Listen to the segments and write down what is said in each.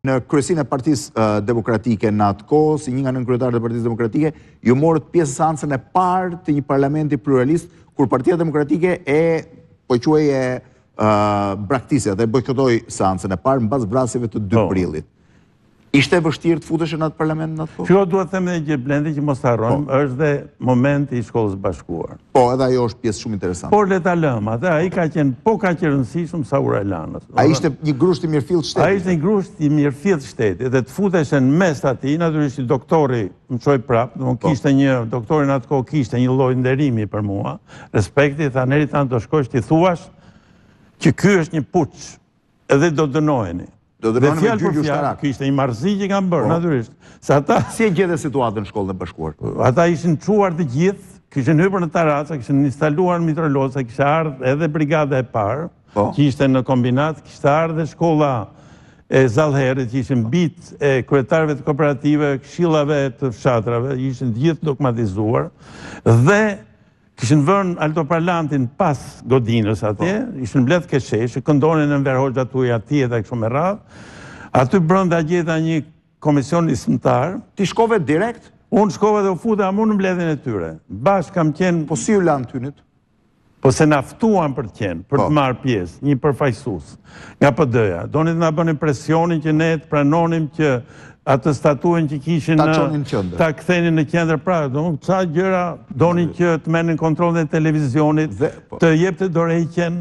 në kryesinë e Partisë Demokratike në atë kohë, si një nga nënkryetarët e Partisë Demokratike, ju morët pjesë seancën e parë të një parlamenti pluralist, kur Partia Demokratike po quaje braktisja dhe bojkotoi seancën e parë mbas vrasjeve të 2 prillit. Ishte vështirë të futesh në atë parlament në atë kohë? Kjo duhet të them edhe Blendi që mos harrojmë, është dhe momenti i Shkollës Bashkuar. Po, edhe ajo është pjesë shumë interesante. Por le ta lëmë, atë ai ka qenë rëndësishëm sa ura e lanës. Ai ishte një grusht i mirëfillt shtetit. Ai ishte një grusht i mirëfillt shtetit dhe të futesh në mes atij, natyrisht doktori më çoi prap, kishte një doktori në atë kohë kishte një lloj nderimi për mua, respekti, tha neri tan do shkosh ti thuash që ky është një puç, edhe do dënoheni. Dhe fjalë për fjalë, kishte një marrëzi që kanë bërë, natyrisht. Si e gjete situatën në Shkollën e Bashkuar? Ata ishin çuar të gjithë, kishin hyrë në taraca, kishin instaluar mitroloza, kishte ardhur edhe brigada e parë, që ishte në kombinat, kishte ardhur shkolla e Zallherit, që ishin bit e kryetarëve të kooperative, këshillave të fshatrave, ishin të gjithë dokumentizuar dhe kishin vënë altoparlantin pas godinës atje, ishin mbledh keshesh, këndonin në Enver Hoxha tuaj atje dhe kështu me radhë. Aty brenda gjeta një komision nismëtar. Ti shkove direkt? Unë shkova dhe u futa mu në mbledhjen e tyre. Bashkë kam qenë... Po si u lanë tynit? Po se naftuan për të qenë, për të marrë pjesë, një përfaqësues nga PD-ja. Donin të na bënin presionin që ne të pranonim që atë statuën që kishin ta kthenin në qendër pra, ca gjëra donin që të merrnin kontrollin e televizionit, të jepte dorëheqjen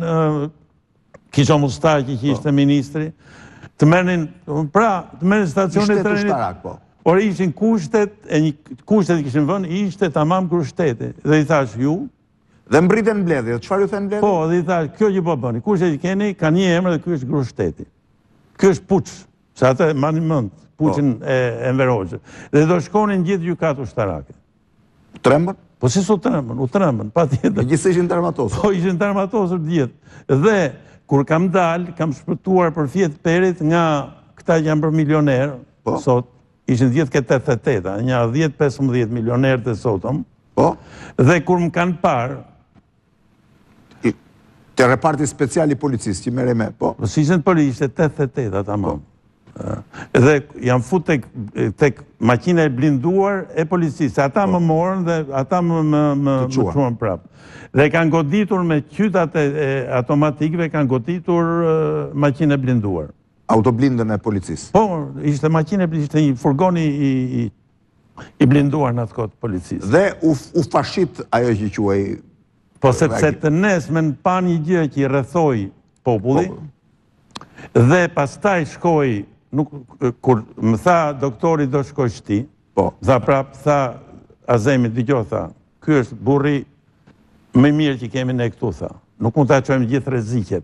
Kisha Mustaqi që ishte ministri, të merrnin stacionet e trenit. Por ishin kushtet që kishin vënë, ishte tamam kryeштeti. Dhe i thash ju. Dhe mbritën mbledhje, çfarë ju thënë mbledhje? Po, dhe i thash, kjo që po bëni, kushtet që keni, ka një emër dhe ky është kryeштeti. Ky është puç, se atë mani mend. Puçin e Enver Hoxhës. Dhe do shkonin gjithë gjykatë ushtarake. Trembën? Po si u trembën, patjetër. Gjithsesi ishin tarmatosur. Po ishin tarmatosur të gjithë. Dhe kur kam dalë, kam shpëtuar për fjet perit nga këta që janë për milioner, sot ishin gjithë këtë 88, një 10-15 milioner të sotëm. Po. Dhe kur më kanë parë, te reparti special i policisë që merrej me, po. Po si ishin policë, ishte 88 tamam. Dhe janë fut tek makina e blinduar e policisë. Ata më morën dhe ata më çuan prapë. Dhe kanë goditur me qytat e automatikëve, kanë goditur makinë e blinduar. Autoblindën e policisë? Po, ishte makinë e blinduar, ishte një furgon i blinduar në atë kohë të policisë. Dhe u fashit ajo që quaj... Po sepse të nesmen pa një gjë që i rrethoi populli, dhe pastaj shkoi, kur më tha doktori do shkosh ti, tha prap, tha Azemi, dëgjoj, tha, ky është burri më mirë që kemi ne këtu, tha. Nuk mund ta çojmë gjithë rreziqet.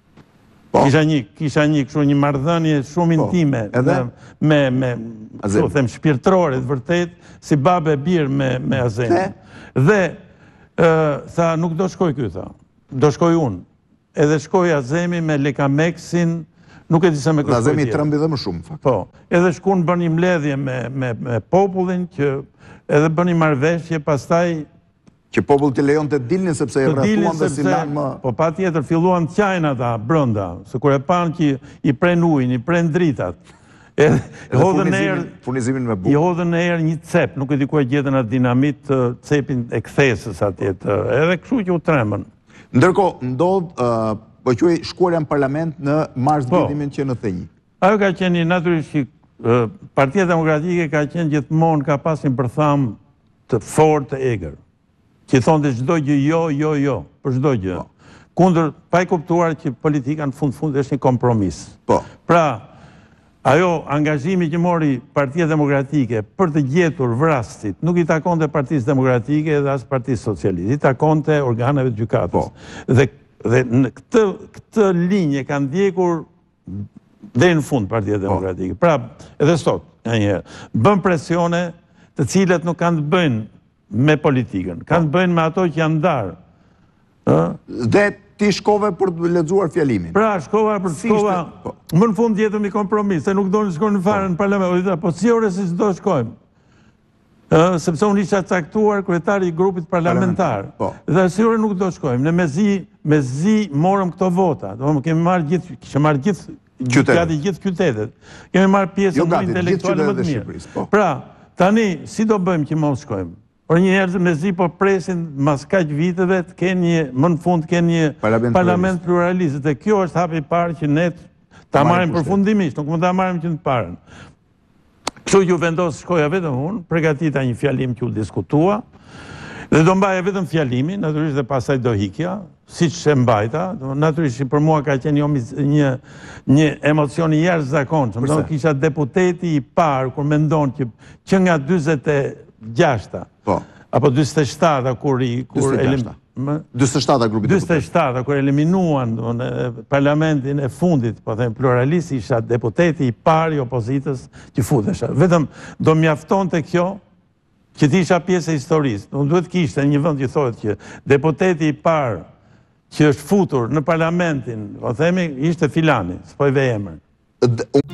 Kisha një marrëdhënie shumë intime me them shpirtërore të vërtet, si babë e birë me Azemin. Dhe tha, nuk do shkoj ky, tha. Do shkoj unë. Edhe shkoj Azemi me Lekameksin, nuk e di se me kërkoj Azemi trembi dhe më shumë, fakt. Po, edhe shkun bën një mbledhje me popullin, që edhe bën një marrëveshje, pastaj... Që popull të lejon të dilnin, sepse e rratuan dhe si lanë më... Po, pa tjetër, filluan të qajnë ata, brënda, se kur e panë që i pren ujnë, i pren dritat. Edhe furnizimin me bukë. I hodhën në erë një cep, nuk e di ku e gjetën atë dinamit, cepin e kthesës atjet, edhe kështu që u tremën. Ndërkohë, ndodhë, po quaj shkuarja në parlament në marrëzgjidhjen që në thënjë. Ajo ka qenë natyrisht Partia Demokratike ka qenë gjithmonë, ka pas një përtham të fortë të egër, që thonë çdo gjë jo, për çdo gjë. Kundër, pa i kuptuar që politika në fund është një kompromis. Pra, ajo angazhimi që mori Partia Demokratike për të gjetur vrasësit, nuk i takonte Partisë Demokratike dhe as Partisë Socialiste, i takonte organeve të gjykatës. Dhe në këtë linje kanë ndjekur deri në fund Partia Demokratike. Pra, edhe sot, bën presione të cilat nuk kanë të bëjnë me politikën, kanë të bëjnë me ato që janë ndarë. Dhe ti shkove për të lexuar fjalimin. Pra, shkova për të shkova, më në fund jetëm i kompromis, se nuk do në shkojnë në fare në parlament, po si ore si do shkojmë. Sepse unë isha caktuar kryetari i grupit parlamentar. Dhe si ore nuk do shkojmë. Ne me zi morëm këto vota. Kishë marrë gjithë gati gjithë qytetet. Kemi marrë pjesë në intelektuale më të mirë. Pra, tani, si do bëjmë që mos shkojmë? Por një njerëz me zi po presin mas kaq viteve të kenë një, më në fund kenë një parlament pluralist. Dhe kjo është hapi i parë që ne ta marrim përfundimisht, nuk mund ta marrim që të parën. Kështu ju vendos shkoja vetëm unë, përgatita një fjalim që u diskutua, dhe do mbaja vetëm fjalimin, natyrisht dhe pasaj do hikja, si që e mbajta, natyrisht për mua ka qenë një emocion i jashtëzakonshëm. Do kisha deputeti i parë, kur mendon që nga 26-ta, apo 27-ta, kur 27-ta grupi deputet. 27-ta, kur eliminuan parlamentin e fundit, po them pluralist, isha deputeti i parë i opozitës që futesha. Vetëm do mjafton të kjo, që ti isha pjesë e historisë. Nuk duhet kishte një vend që thotë që deputeti i parë që është futur në parlamentin, po themi, ishte filani, s'po i ve emër.